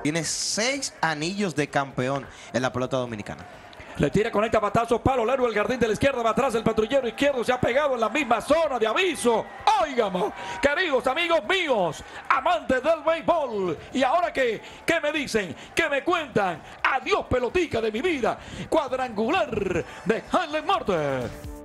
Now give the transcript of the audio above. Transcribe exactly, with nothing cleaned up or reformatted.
Tiene seis anillos de campeón en la pelota dominicana. Le tira, conecta batazo, palo largo, el jardín de la izquierda, va atrás el patrullero izquierdo, se ha pegado en la misma zona de aviso. Óigame, queridos amigos míos, amantes del béisbol. Y ahora que, ¿qué me dicen? ¿Qué me cuentan? Adiós pelotica de mi vida. Cuadrangular de Harlem Marte.